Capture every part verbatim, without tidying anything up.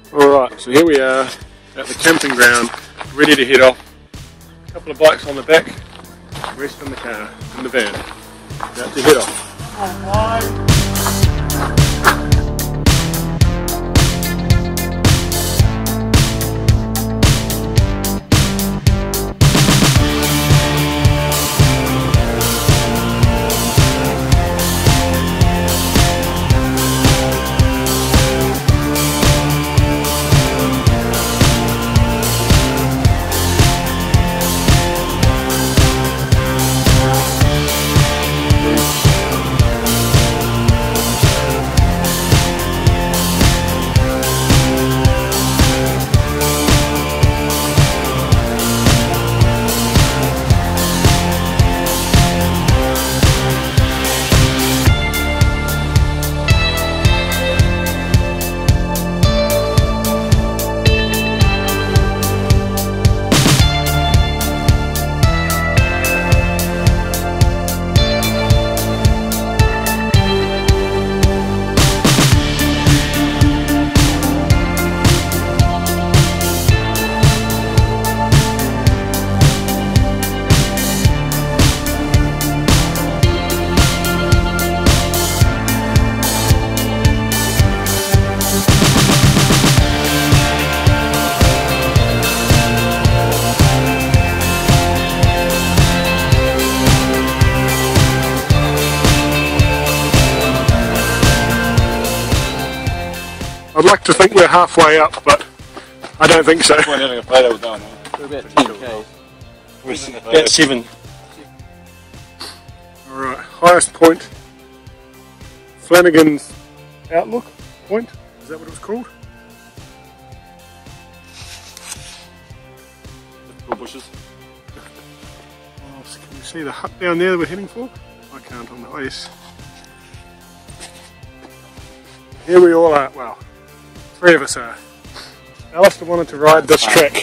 Alright, so here we are at the camping ground, ready to head off. A couple of bikes on the back, rest in the car, in the van. About to head off. Alright. I'd like to think we're halfway up, but I don't think so. We're having a photo with that one. We're about ten K. We're about seven. Alright, highest point. Flanagan's Outlook Point. Is that what it was called? Cool bushes. Oh, so can you see the hut down there that we're heading for? I can't on the ice. Here we all are. Well, three of us are. Alistair wanted to ride this track.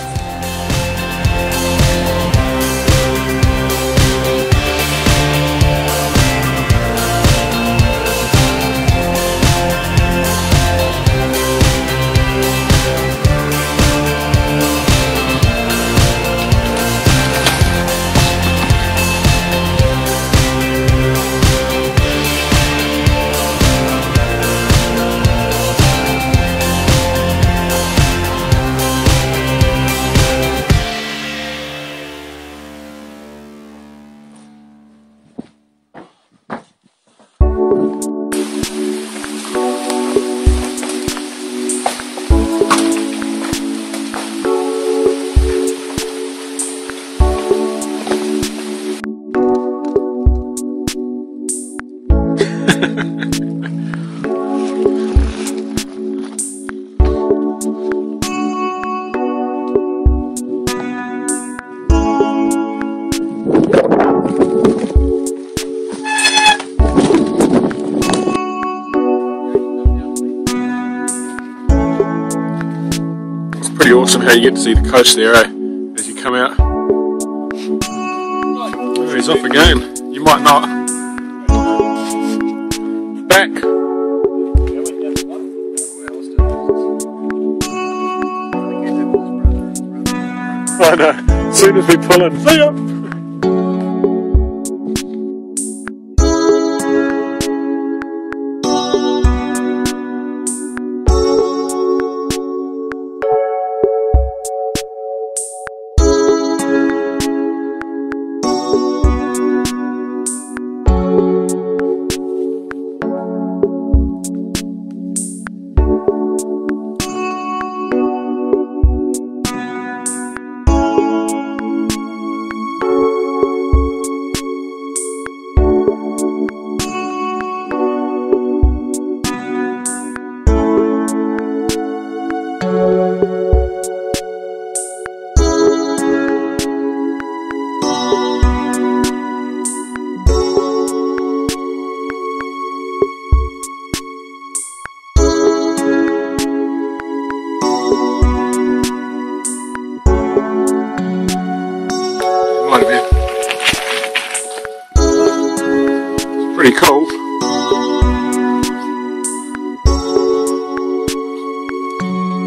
Pretty awesome how you get to see the coast there, eh? As you come out. Oh, he's off again. You might not. Back. I know. As soon as we pull in, see ya! Might have been. It's pretty cold.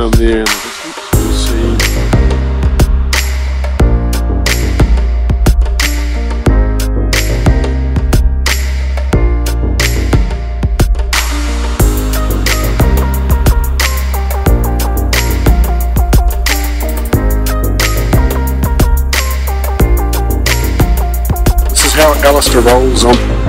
down there in the distance, you see this is how Alistair rolls on